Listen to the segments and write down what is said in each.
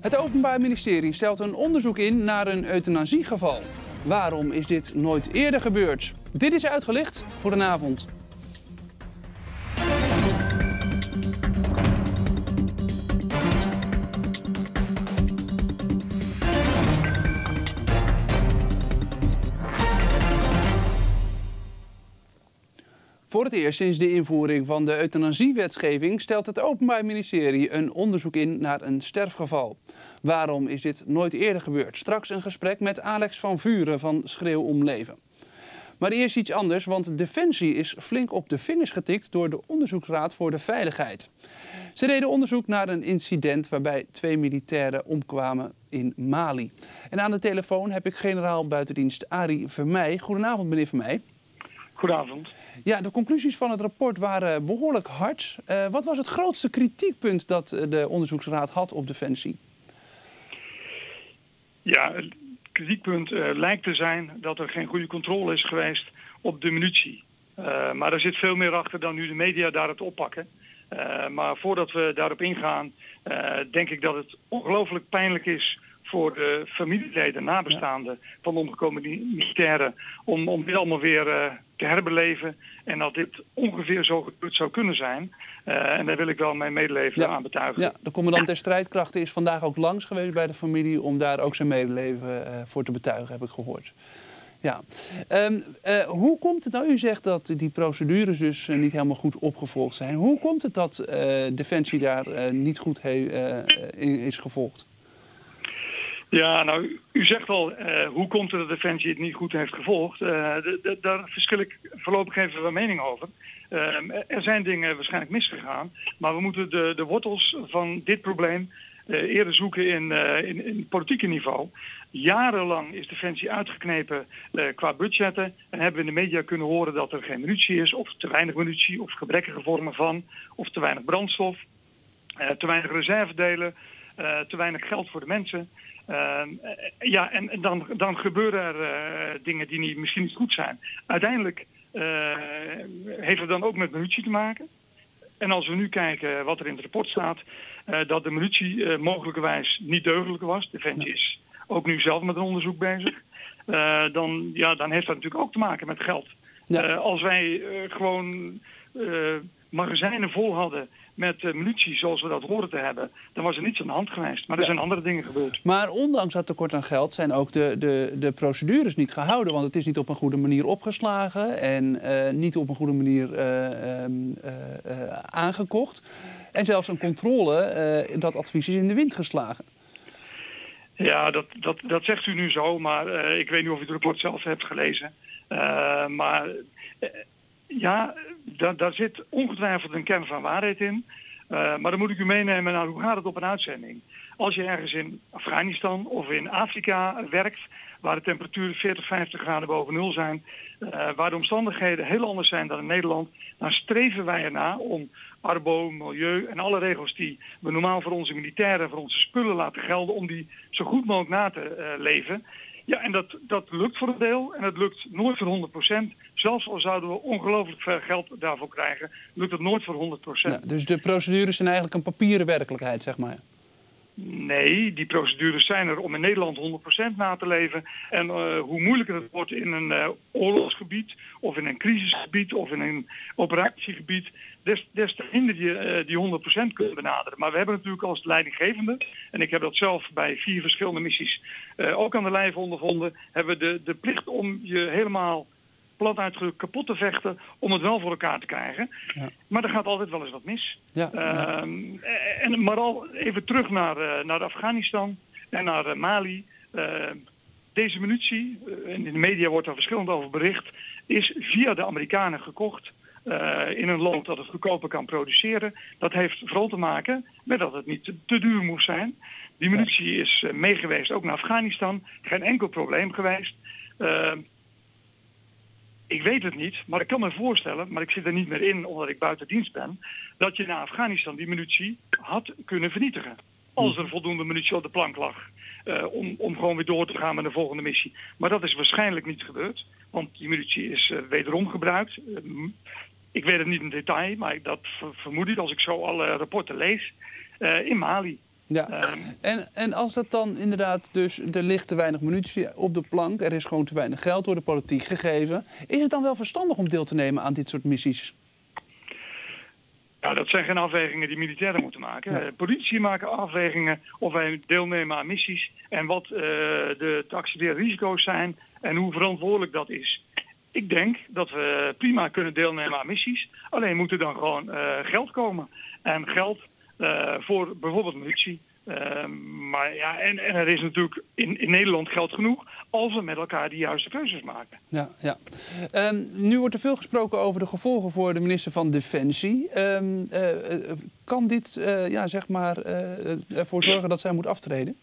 Het Openbaar Ministerie stelt een onderzoek in naar een euthanasiegeval. Waarom is dit nooit eerder gebeurd? Dit is uitgelicht. Goedenavond. Voor het eerst sinds de invoering van de euthanasiewetgeving stelt het Openbaar Ministerie een onderzoek in naar een sterfgeval. Waarom is dit nooit eerder gebeurd? Straks een gesprek met Alex van Vuren van Schreeuw om Leven. Maar eerst iets anders, want Defensie is flink op de vingers getikt door de Onderzoeksraad voor de Veiligheid. Ze deden onderzoek naar een incident waarbij 2 militairen omkwamen in Mali. En aan de telefoon heb ik generaal buitendienst Arie Vermeij. Goedenavond, meneer Vermeij. Goedenavond. Ja, de conclusies van het rapport waren behoorlijk hard. Wat was het grootste kritiekpunt dat de onderzoeksraad had op Defensie? Ja, het kritiekpunt lijkt te zijn dat er geen goede controle is geweest op de munitie. Maar er zit veel meer achter dan nu de media daar het oppakken. Maar voordat we daarop ingaan, denk ik dat het ongelooflijk pijnlijk is voor de familieleden, nabestaanden van omgekomen militairen, om dit allemaal weer te herbeleven. En dat dit ongeveer zo gebeurd zou kunnen zijn. En daar wil ik wel mijn medeleven aan betuigen. Ja, de commandant der strijdkrachten is vandaag ook langs geweest bij de familie om daar ook zijn medeleven voor te betuigen, heb ik gehoord. Ja. Hoe komt het nou, u zegt dat die procedures dus niet helemaal goed opgevolgd zijn. Hoe komt het dat Defensie daar niet goed is gevolgd? Ja, nou, u zegt al, hoe komt het dat Defensie het niet goed heeft gevolgd? Daar verschil ik voorlopig even van mening over. Er zijn dingen waarschijnlijk misgegaan, maar we moeten de wortels van dit probleem eerder zoeken in politieke niveau. Jarenlang is Defensie uitgeknepen qua budgetten en hebben we in de media kunnen horen dat er geen munitie is, of te weinig munitie, of gebrekkige vormen van, of te weinig brandstof, te weinig reservedelen, te weinig geld voor de mensen. Ja, en dan gebeuren er dingen die misschien niet goed zijn. Uiteindelijk heeft het dan ook met munitie te maken. En als we nu kijken wat er in het rapport staat, dat de munitie mogelijkerwijs niet deugdelijk was. Defensie is ook nu zelf met een onderzoek bezig. Dan heeft dat natuurlijk ook te maken met geld. Ja. Als wij gewoon magazijnen vol hadden met munitie zoals we dat horen te hebben, dan was er niets aan de hand geweest. Maar er zijn andere dingen gebeurd. Maar ondanks dat tekort aan geld zijn ook de procedures niet gehouden. Want het is niet op een goede manier opgeslagen en niet op een goede manier aangekocht. En zelfs een controle, dat advies is in de wind geslagen. Ja, dat zegt u nu zo, maar ik weet niet of u het rapport zelf hebt gelezen. Ja, daar zit ongetwijfeld een kern van waarheid in. Maar dan moet ik u meenemen naar hoe gaat het op een uitzending. Als je ergens in Afghanistan of in Afrika werkt, waar de temperaturen 40, 50 graden boven nul zijn, waar de omstandigheden heel anders zijn dan in Nederland, dan streven wij ernaar om arbo, milieu en alle regels die we normaal voor onze militairen, voor onze spullen laten gelden, om die zo goed mogelijk na te leven. Ja, en dat lukt voor een deel en het lukt nooit voor 100%. Zelfs al zouden we ongelooflijk veel geld daarvoor krijgen, lukt het nooit voor 100%. Ja, dus de procedures zijn eigenlijk een papieren werkelijkheid, zeg maar. Nee, die procedures zijn er om in Nederland 100% na te leven. En hoe moeilijker het wordt in een oorlogsgebied of in een crisisgebied of in een operatiegebied, des te minder je die 100% kunt benaderen. Maar we hebben natuurlijk als leidinggevende, en ik heb dat zelf bij 4 verschillende missies ook aan de lijve ondervonden, hebben we de plicht om je helemaal plat uitgedrukt kapot te vechten om het wel voor elkaar te krijgen. Ja. Maar er gaat altijd wel eens wat mis. Ja, maar al even terug naar Afghanistan en naar Mali. Deze munitie, in de media wordt daar verschillend over bericht, is via de Amerikanen gekocht in een land dat het goedkoper kan produceren. Dat heeft vooral te maken met dat het niet te duur moest zijn. Die munitie is meegeweest ook naar Afghanistan. Geen enkel probleem geweest. Ik weet het niet, maar ik kan me voorstellen, maar ik zit er niet meer in omdat ik buiten dienst ben, dat je naar Afghanistan die munitie had kunnen vernietigen. Als er voldoende munitie op de plank lag. Om gewoon weer door te gaan met de volgende missie. Maar dat is waarschijnlijk niet gebeurd. Want die munitie is wederom gebruikt. Ik weet het niet in detail, maar dat vermoed ik als ik zo alle rapporten lees. In Mali. Ja, en als dat dan inderdaad dus, er ligt te weinig munitie op de plank, er is gewoon te weinig geld door de politiek gegeven, is het dan wel verstandig om deel te nemen aan dit soort missies? Ja, dat zijn geen afwegingen die militairen moeten maken. Ja. Politici maken afwegingen of wij deelnemen aan missies en wat de te accepteren risico's zijn en hoe verantwoordelijk dat is. Ik denk dat we prima kunnen deelnemen aan missies, alleen moet er dan gewoon geld komen. En geld voor bijvoorbeeld munitie. Maar ja, en er is natuurlijk in Nederland geld genoeg als we met elkaar de juiste keuzes maken. Ja, ja. Nu wordt er veel gesproken over de gevolgen voor de minister van Defensie. Kan dit ervoor zorgen dat zij moet aftreden?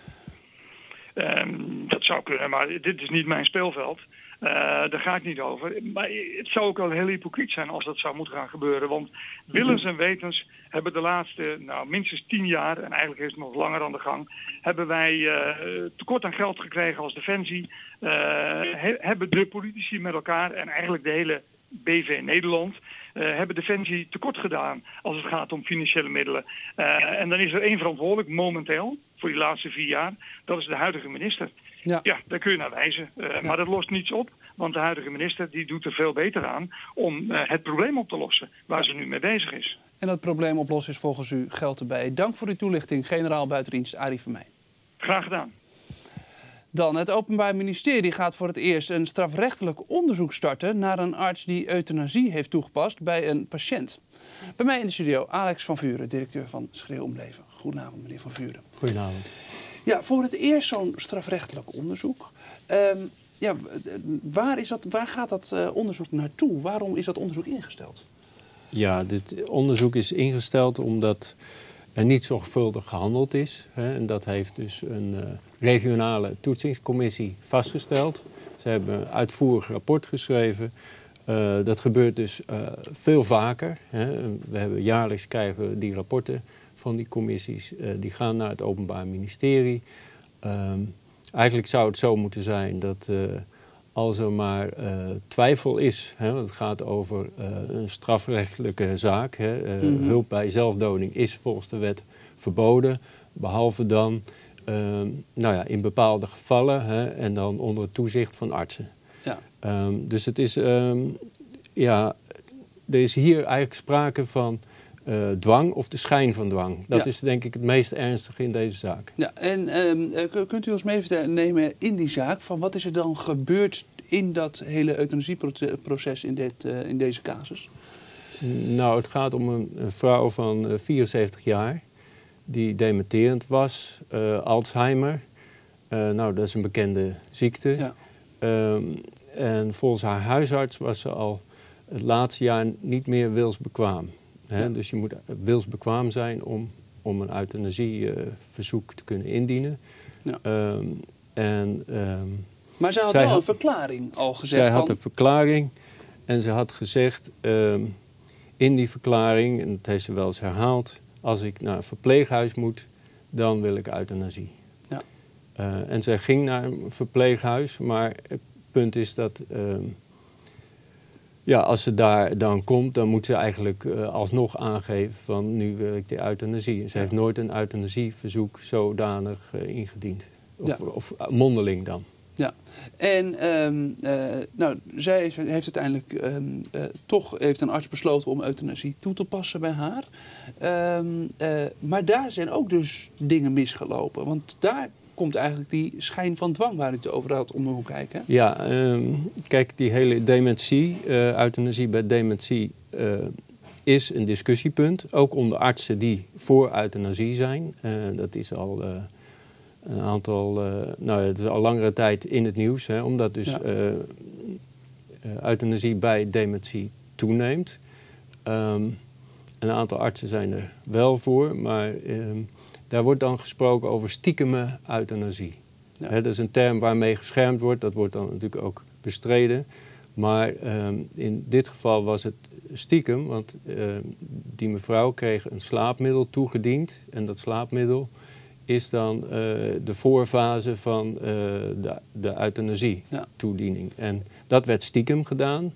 Dat zou kunnen, maar dit is niet mijn speelveld. Daar ga ik niet over. Maar het zou ook wel heel hypocriet zijn als dat zou moeten gaan gebeuren. Want willens en wetens hebben de laatste minstens 10 jaar, en eigenlijk is het nog langer aan de gang, hebben wij tekort aan geld gekregen als Defensie. Hebben de politici met elkaar en eigenlijk de hele BV Nederland hebben Defensie tekort gedaan als het gaat om financiële middelen. En dan is er één verantwoordelijk momenteel voor die laatste 4 jaar. Dat is de huidige minister. Ja, daar kun je naar wijzen. Maar dat lost niets op, want de huidige minister die doet er veel beter aan om het probleem op te lossen waar ze nu mee bezig is. En dat probleem oplossen is volgens u geld erbij. Dank voor uw toelichting, generaal buitendienst Arie Vermeij. Graag gedaan. Dan, het Openbaar Ministerie gaat voor het eerst een strafrechtelijk onderzoek starten naar een arts die euthanasie heeft toegepast bij een patiënt. Bij mij in de studio Alex van Vuren, directeur van Schreeuw om Leven. Goedenavond, meneer Van Vuren. Goedenavond. Ja, voor het eerst zo'n strafrechtelijk onderzoek. Waar gaat dat onderzoek naartoe? Waarom is dat onderzoek ingesteld? Ja, dit onderzoek is ingesteld omdat er niet zorgvuldig gehandeld is. En dat heeft dus een regionale toetsingscommissie vastgesteld. Ze hebben een uitvoerig rapport geschreven. Dat gebeurt dus veel vaker. Jaarlijks krijgen we die rapporten van die commissies. Die gaan naar het Openbaar Ministerie. Eigenlijk zou het zo moeten zijn dat als er maar twijfel is, want het gaat over een strafrechtelijke zaak. Hulp bij zelfdoding is volgens de wet verboden, behalve dan in bepaalde gevallen en dan onder het toezicht van artsen. Ja. Dus het is, er is hier eigenlijk sprake van dwang of de schijn van dwang. Dat is denk ik het meest ernstige in deze zaak. Ja, en kunt u ons meenemen in die zaak van wat is er dan gebeurd in dat hele euthanasieproces in deze casus? Nou, het gaat om een vrouw van 74 jaar die dementerend was, Alzheimer. Dat is een bekende ziekte. Ja. En volgens haar huisarts was ze al het laatste jaar niet meer wilsbekwaam. Ja. Dus je moet wilsbekwaam zijn om een euthanasieverzoek te kunnen indienen. Ja. Maar zij had wel een verklaring al gezegd. Zij had een verklaring en ze had gezegd in die verklaring, en dat heeft ze wel eens herhaald, als ik naar een verpleeghuis moet, dan wil ik euthanasie. Ja. En zij ging naar een verpleeghuis, maar het punt is dat als ze daar dan komt, dan moet ze eigenlijk alsnog aangeven van nu wil ik de euthanasie. En ze heeft nooit een euthanasieverzoek zodanig ingediend. Of mondeling dan. Ja, en zij heeft uiteindelijk heeft een arts besloten om euthanasie toe te passen bij haar. Maar daar zijn ook dus dingen misgelopen. Want daar komt eigenlijk die schijn van dwang waar u het over had om de hoek kijken. Ja, kijk, die hele dementie, euthanasie bij dementie is een discussiepunt. Ook onder artsen die voor euthanasie zijn. Dat is al een aantal, het is al langere tijd in het nieuws, omdat dus euthanasie bij dementie toeneemt. Een aantal artsen zijn er wel voor, maar daar wordt dan gesproken over stiekeme euthanasie. Ja. Dat is een term waarmee geschermd wordt, dat wordt dan natuurlijk ook bestreden. Maar in dit geval was het stiekem, want die mevrouw kreeg een slaapmiddel toegediend. En dat slaapmiddel is dan de voorfase van de euthanasie-toediening. En dat werd stiekem gedaan.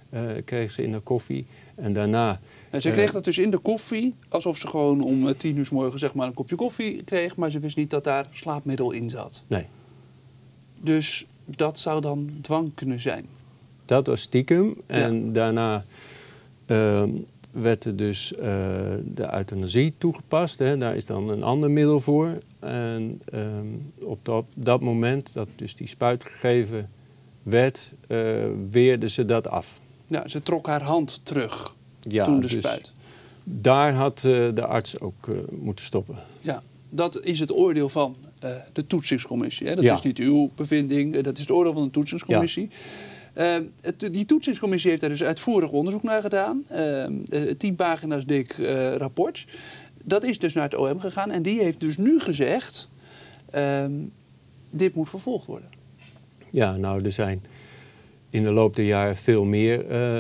kreeg ze in de koffie. En daarna... En ze kreeg dat dus in de koffie, alsof ze gewoon om 10:00 's morgens zeg maar een kopje koffie kreeg, maar ze wist niet dat daar slaapmiddel in zat. Nee. Dus dat zou dan dwang kunnen zijn. Dat was stiekem. En daarna werd er dus de euthanasie toegepast. Hè. Daar is dan een ander middel voor. En op dat moment dat dus die spuit gegeven werd, weerde ze dat af. Ja, ze trok haar hand terug toen de spuit. Daar had de arts ook moeten stoppen. Ja, dat is het oordeel van de toetsingscommissie. Hè? Dat is niet uw bevinding, dat is het oordeel van de toetsingscommissie. Ja. Die toetsingscommissie heeft daar dus uitvoerig onderzoek naar gedaan. 10 pagina's dik rapport. Dat is dus naar het OM gegaan en die heeft dus nu gezegd, dit moet vervolgd worden. Ja, nou er zijn in de loop der jaren veel meer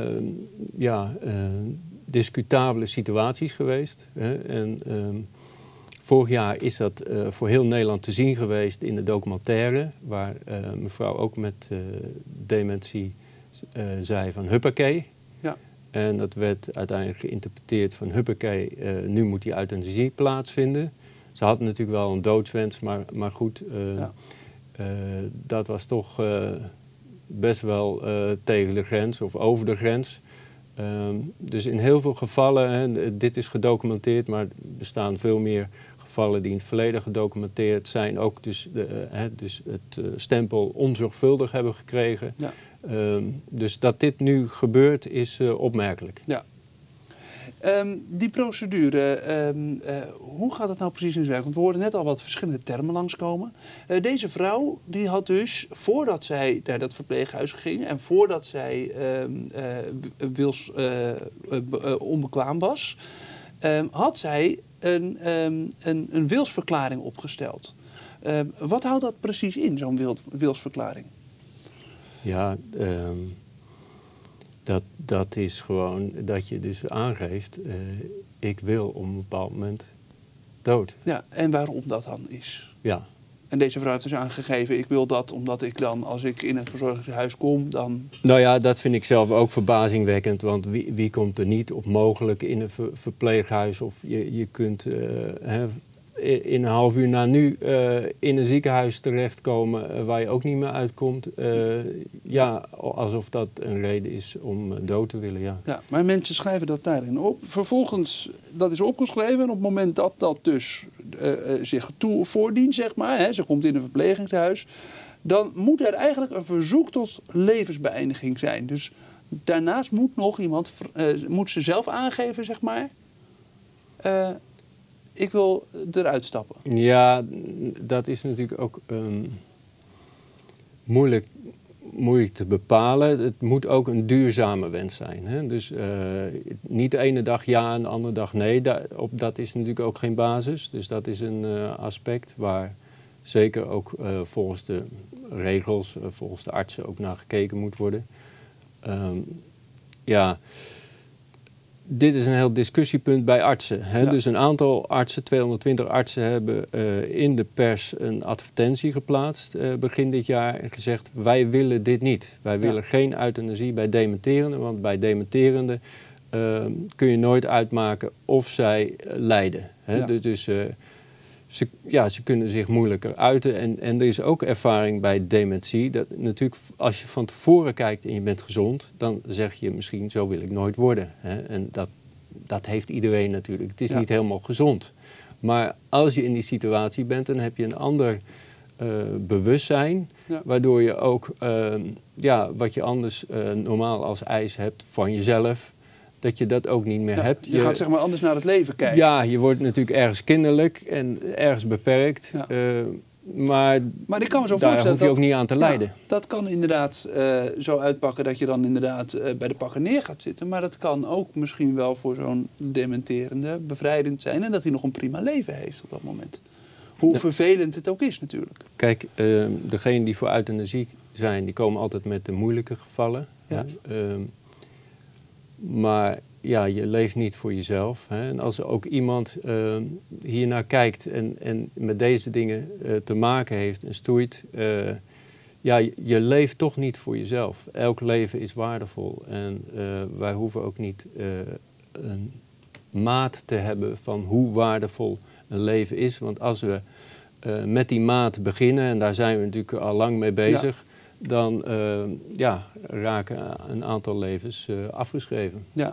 discutabele situaties geweest. Hè? En vorig jaar is dat voor heel Nederland te zien geweest in de documentaire, waar mevrouw ook met dementie zei van huppakee. Ja. En dat werd uiteindelijk geïnterpreteerd van huppakee, nu moet die euthanasie plaatsvinden. Ze had natuurlijk wel een doodswens, maar goed, dat was toch best wel tegen de grens of over de grens. Dus in heel veel gevallen, hè, dit is gedocumenteerd, maar er bestaan veel meer gevallen die in het verleden gedocumenteerd zijn, ook dus, dus het stempel onzorgvuldig hebben gekregen. Ja. Dus dat dit nu gebeurt is opmerkelijk. Ja. Die procedure, hoe gaat het nou precies in zijn werk? Want we hoorden net al wat verschillende termen langskomen. Deze vrouw die had dus, voordat zij naar dat verpleeghuis ging en voordat zij onbekwaam was, had zij een wilsverklaring opgesteld. Wat houdt dat precies in, zo'n wilsverklaring? Ja, dat is gewoon dat je dus aangeeft, ik wil op een bepaald moment dood. Ja, en waarom dat dan is? Ja. En deze vrouw heeft dus aangegeven, ik wil dat omdat ik dan, als ik in een verzorgingshuis kom, dan... Nou ja, dat vind ik zelf ook verbazingwekkend, want wie komt er niet of mogelijk in een verpleeghuis of je kunt... in een half uur na nu in een ziekenhuis terechtkomen waar je ook niet meer uitkomt. Alsof dat een reden is om dood te willen, ja. Ja, maar mensen schrijven dat daarin op. Vervolgens, dat is opgeschreven en op het moment dat dat dus zich voordient, zeg maar, hè, ze komt in een verplegingshuis, dan moet er eigenlijk een verzoek tot levensbeëindiging zijn. Dus daarnaast moet nog iemand, moet ze zelf aangeven, zeg maar, ik wil eruit stappen. Ja, dat is natuurlijk ook moeilijk te bepalen. Het moet ook een duurzame wens zijn. Hè? Dus niet de ene dag ja en de andere dag nee. Dat is natuurlijk ook geen basis. Dus dat is een aspect waar zeker ook volgens de regels, volgens de artsen ook naar gekeken moet worden. Dit is een heel discussiepunt bij artsen. Hè? Ja. Dus een aantal artsen, 220 artsen, hebben in de pers een advertentie geplaatst begin dit jaar en gezegd, wij willen dit niet. Wij willen geen euthanasie bij dementerenden, want bij dementerenden kun je nooit uitmaken of zij lijden. Hè? Ja. Dus ze kunnen zich moeilijker uiten. En er is ook ervaring bij dementie. Dat natuurlijk, als je van tevoren kijkt en je bent gezond, dan zeg je misschien, zo wil ik nooit worden. Hè? En dat heeft iedereen natuurlijk. Het is niet helemaal gezond. Maar als je in die situatie bent, dan heb je een ander bewustzijn. Ja. Waardoor je ook wat je anders normaal als eis hebt van jezelf, dat je dat ook niet meer hebt. Je gaat zeg maar anders naar het leven kijken. Ja, je wordt natuurlijk ergens kinderlijk en ergens beperkt. Ja. Maar ik kan me zo daar hoef je ook niet aan te lijden. Dat kan inderdaad zo uitpakken dat je dan inderdaad bij de pakken neer gaat zitten. Maar dat kan ook misschien wel voor zo'n dementerende bevrijdend zijn. En dat hij nog een prima leven heeft op dat moment. Hoe vervelend het ook is natuurlijk. Kijk, degenen die voor euthanasie zijn, die komen altijd met de moeilijke gevallen. Ja. Maar ja, je leeft niet voor jezelf. Hè? En als er ook iemand hiernaar kijkt en met deze dingen te maken heeft en stoeit, ja, je leeft toch niet voor jezelf. Elk leven is waardevol. En wij hoeven ook niet een maat te hebben van hoe waardevol een leven is. Want als we met die maat beginnen, en daar zijn we natuurlijk al lang mee bezig, dan raken een aantal levens afgeschreven. Ja.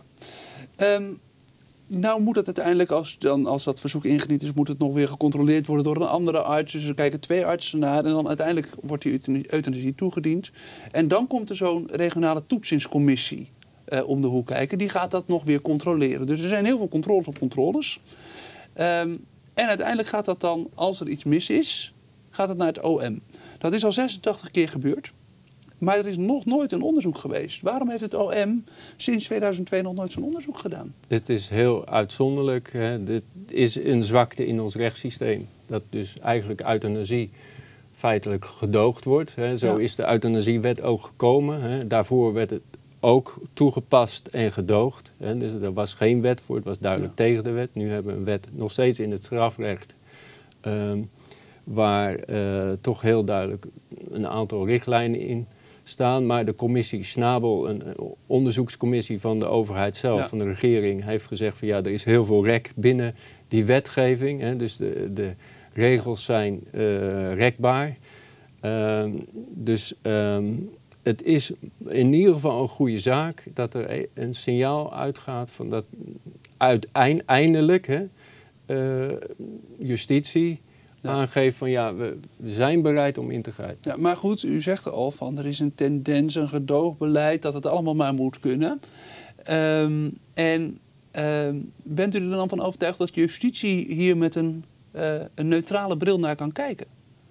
Nou moet het uiteindelijk, als dat verzoek ingediend is, moet het nog weer gecontroleerd worden door een andere arts. Dus er kijken 2 artsen naar en dan uiteindelijk wordt die euthanasie toegediend. En dan komt er zo'n regionale toetsingscommissie om de hoek kijken. Die gaat dat nog weer controleren. Dus er zijn heel veel controles op controles. En uiteindelijk gaat dat dan, als er iets mis is, gaat het naar het OM. Dat is al 86 keer gebeurd. Maar er is nog nooit een onderzoek geweest. Waarom heeft het OM sinds 2002 nog nooit zo'n onderzoek gedaan? Dit is heel uitzonderlijk. Hè. Dit is een zwakte in ons rechtssysteem. Dat dus eigenlijk euthanasie feitelijk gedoogd wordt. Hè. Zo is de euthanasiewet ook gekomen. Hè. Daarvoor werd het ook toegepast en gedoogd. Hè. Dus er was geen wet voor, het was duidelijk tegen de wet. Nu hebben we een wet nog steeds in het strafrecht, waar toch heel duidelijk een aantal richtlijnen in staan. Maar de commissie Schnabel, een onderzoekscommissie van de overheid zelf, van de regering, heeft gezegd van er is heel veel rek binnen die wetgeving. Hè. Dus de regels zijn rekbaar. Het is in ieder geval een goede zaak dat er een signaal uitgaat van dat uiteindelijk justitie aangeeft van we zijn bereid om in te grijpen. Ja, maar goed, u zegt al van er is een tendens, een gedoogbeleid, dat het allemaal maar moet kunnen. Bent u er dan van overtuigd dat justitie hier met een neutrale bril naar kan kijken?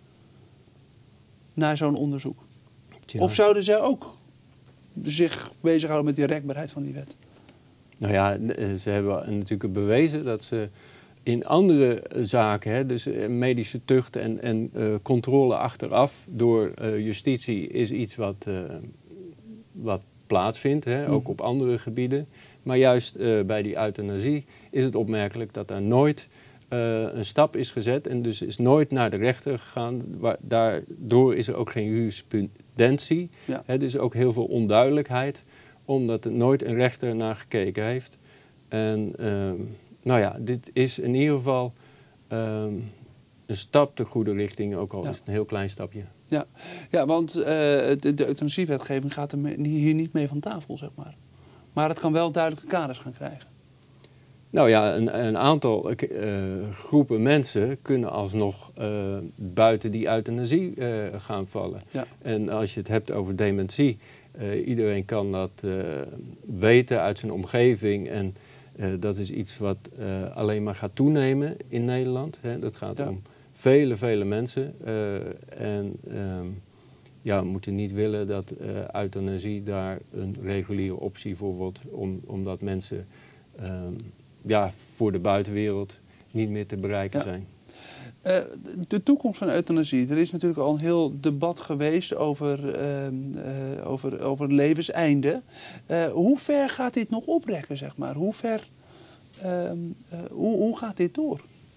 Naar zo'n onderzoek? Ja. Of zouden zij ook zich bezighouden met die rekbaarheid van die wet? Nou ja, ze hebben natuurlijk bewezen dat ze in andere zaken, dus medische tucht en controle achteraf door justitie is iets wat plaatsvindt, ook op andere gebieden. Maar juist bij die euthanasie is het opmerkelijk dat er nooit een stap is gezet en dus is nooit naar de rechter gegaan. Daardoor is er ook geen jurisprudentie. Ja. Er is ook heel veel onduidelijkheid, omdat er nooit een rechter naar gekeken heeft. En dit is in ieder geval een stap de goede richting, ook al is het een heel klein stapje. Ja, want de euthanasiewetgeving gaat hier niet mee van tafel, zeg maar. Maar het kan wel duidelijke kaders gaan krijgen. Nou ja, een aantal groepen mensen kunnen alsnog buiten die euthanasie gaan vallen. Ja. En als je het hebt over dementie, iedereen kan dat weten uit zijn omgeving. En dat is iets wat alleen maar gaat toenemen in Nederland. Dat gaat om vele mensen. We moeten niet willen dat euthanasie daar een reguliere optie voor wordt. Omdat mensen voor de buitenwereld niet meer te bereiken zijn. De toekomst van euthanasie. Er is natuurlijk al een heel debat geweest over levenseinde. Hoe ver gaat dit nog oprekken, zeg maar? Hoe gaat dit door?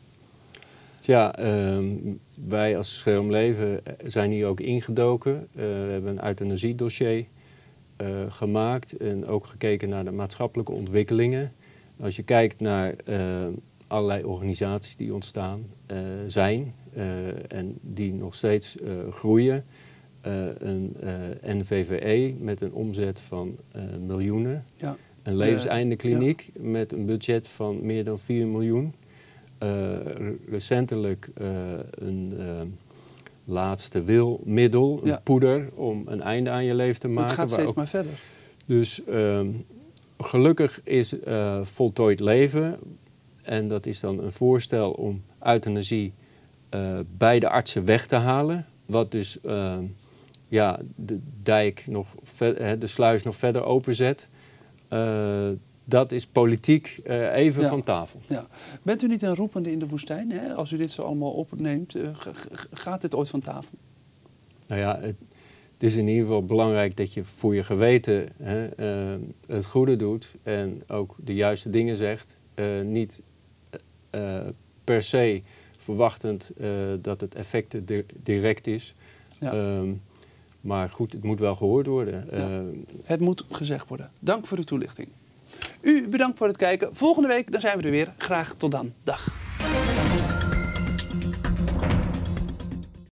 Wij als Schreeuw Leven zijn hier ook ingedoken. We hebben een euthanasiedossier gemaakt en ook gekeken naar de maatschappelijke ontwikkelingen. Als je kijkt naar allerlei organisaties die ontstaan zijn en die nog steeds groeien. Een NVVE met een omzet van miljoenen. Ja. Een levenseindekliniek met een budget van meer dan 4 miljoen. Recentelijk een laatste wilmiddel, een poeder om een einde aan je leven te maken. Het gaat steeds maar verder. Dus gelukkig is voltooid leven, en dat is dan een voorstel om euthanasie bij de artsen weg te halen. Wat dus de dijk de sluis nog verder openzet. Dat is politiek even van tafel. Ja. Bent u niet een roepende in de woestijn? Hè? Als u dit zo allemaal opneemt, gaat dit ooit van tafel? Nou ja, het is in ieder geval belangrijk dat je voor je geweten het goede doet en ook de juiste dingen zegt. Niet per se verwachtend dat het effect direct is. Ja. Maar goed, het moet wel gehoord worden. Ja, het moet gezegd worden. Dank voor de toelichting. U bedankt voor het kijken. Volgende week dan zijn we er weer. Graag tot dan. Dag.